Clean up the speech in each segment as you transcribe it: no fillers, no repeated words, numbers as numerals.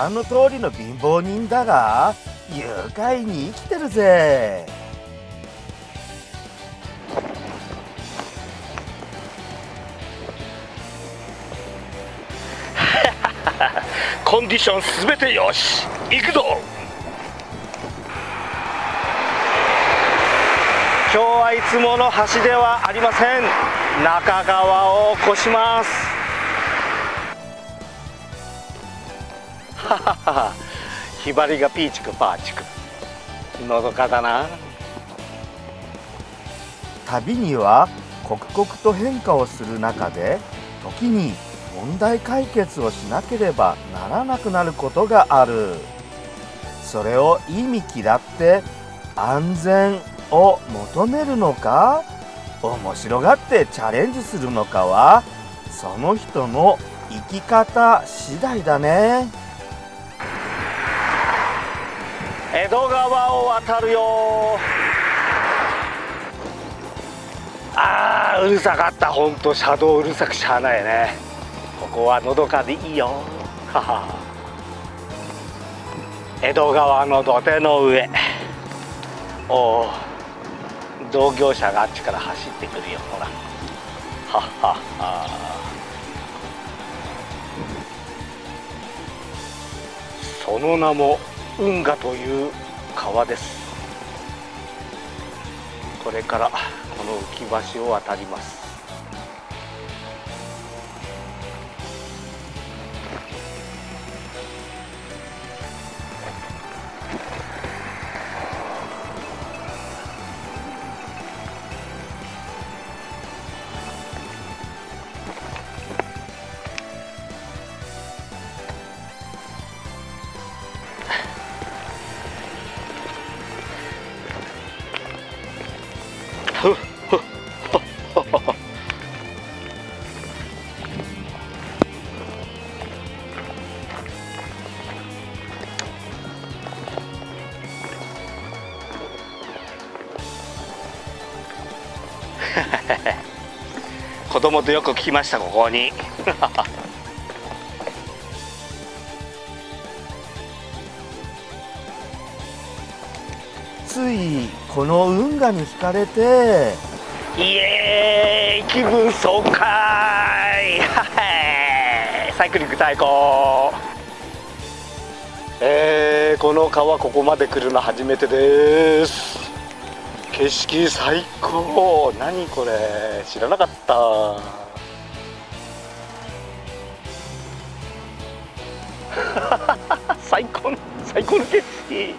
覧の通りの貧乏人だが愉快に生きてるぜ。 コンディションすべてよし、行くぞ。今日はいつもの橋ではありません。中川を越します。ははは、ひばりがピーチクパーチク、のどかだな。 旅には刻々と変化をする中で、時に問題解決をしなければならなくなることがある。それを意味嫌って安全を求めるのか、面白がってチャレンジするのかはその人の生き方次第だね。 江戸川を渡るよ。あー、うるさかった。ほんと車道うるさくしゃあないね。ここはのどかでいいよ。はは。江戸川の土手の上。おお、同業者があっちから走ってくるよ。ほら。はっはっは。その名も運河という川です。これからこの浮き橋を渡ります。子供とよく来ました、ここに。 ついこの運河に惹かれて、 イエーイ、気分爽快。サイクリング対抗。この川ここまで来るの初めてです。景色最高。何これ、知らなかった。最高の景色。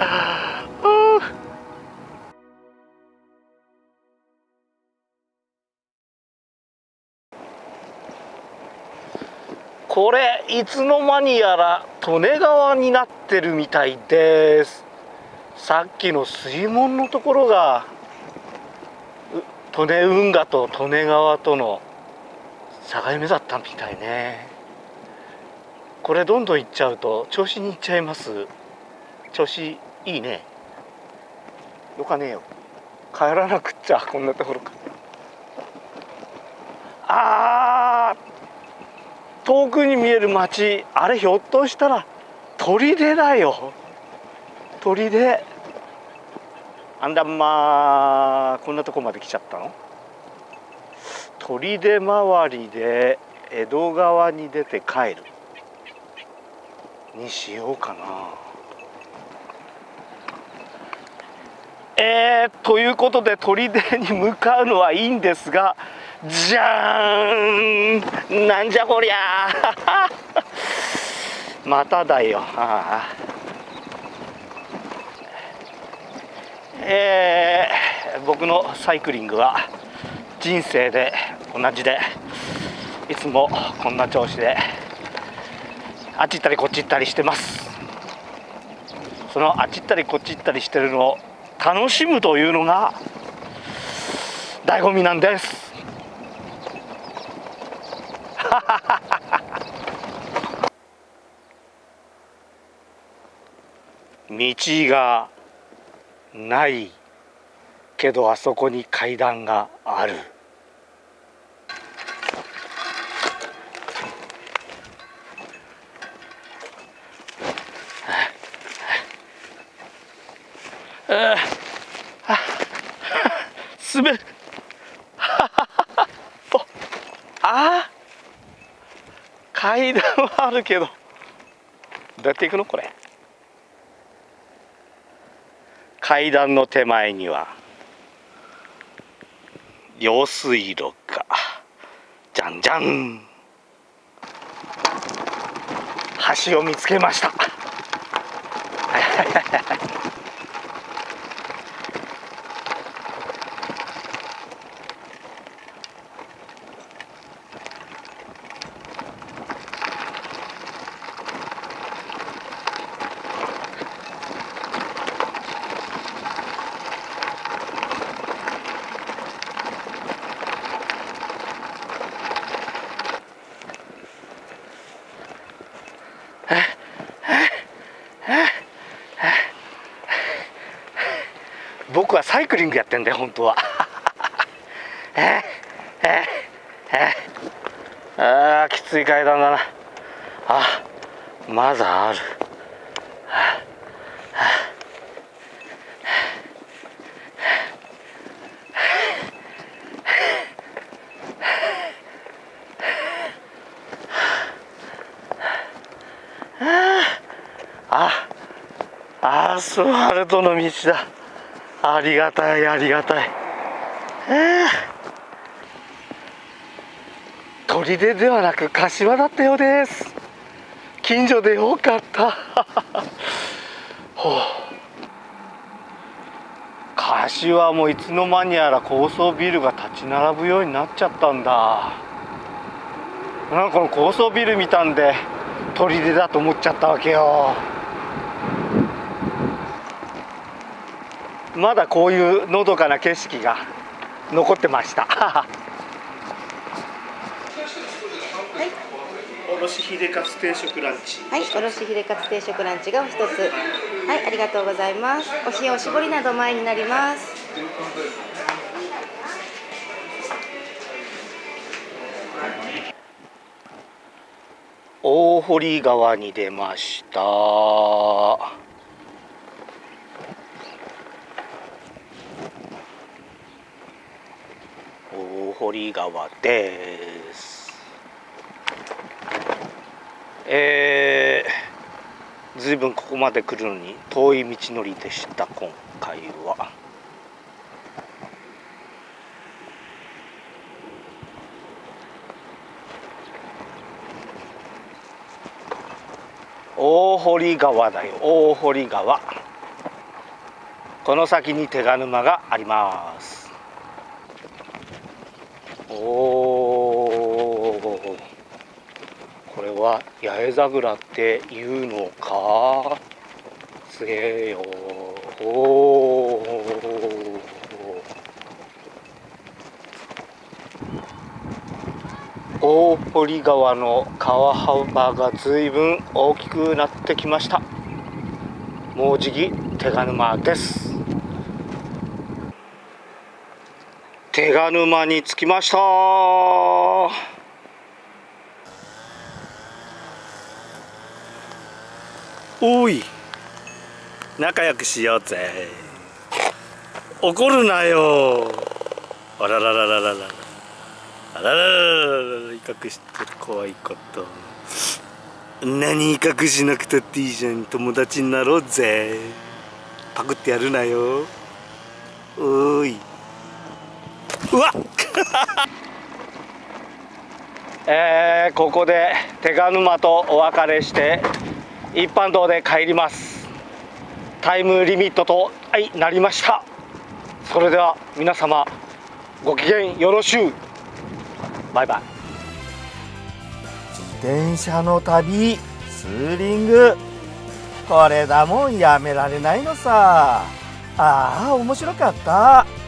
これいつの間にやら利根川になってるみたいです。さっきの水門のところが利根運河と利根川との境目だったみたいね。これどんどん行っちゃうと銚子に行っちゃいます。銚子いいね。よかねえよ、帰らなくっちゃ。こんなところか。遠くに見える町、あれひょっとしたら砦だよ。砦。あんだ、まあこんなとこまで来ちゃったの。砦周りで江戸川に出て帰るにしようかな。ということで砦に向かうのはいいんですが、じゃーん、なんじゃこりゃまただよ。僕のサイクリングは人生で同じで、いつもこんな調子であっち行ったりこっち行ったりしてます。そのあっち行ったりこっち行ったりしてるのを楽しむというのが醍醐味なんです。道がないけどあそこに階段がある。 滑るあー、階段はあるけど、どうやって行くのこれ。階段の手前には用水路がじゃんじゃん。橋を見つけました僕はサイクリングやってんだよ本当はあー、きつい階段だな。あ、まだある。アスファルトの道だ。ありがたいありがたい。砦ではなく柏だったようです。近所でよかったほう、柏もいつの間にやら高層ビルが立ち並ぶようになっちゃったんだ。なんかこの高層ビル見たんで砦だと思っちゃったわけよ。まだこういうのどかな景色が残ってましたおろしヒレカツ定食ランチ。 はい、おろしヒレカツ定食ランチがお一つ。はい、ありがとうございます。お塩、おしぼりなど前になります。 大堀川に出ました。大堀川です。ずいぶんここまで来るのに遠い道のりでした。今回は大堀川だよ。大堀川、この先に手賀沼があります。おお、これは八重桜っていうのか。すげえよ。おお、大堀川の川幅がずいぶん大きくなってきました。もうじき手賀沼です。手賀沼に着きました。おい、仲良くしようぜ。怒るなよ。あらららららら、あららららら、威嚇してる怖いこと。何威嚇しなくたっていいじゃん。友達になろうぜ。パクってやるなよ。おーい。うわっここで手賀沼とお別れして一般道で帰ります。タイムリミットとなりました。それでは皆様ご機嫌よろしゅう。バイバイ。 自転車の旅、ツーリング、これだもんやめられないのさ。ああ、面白かった。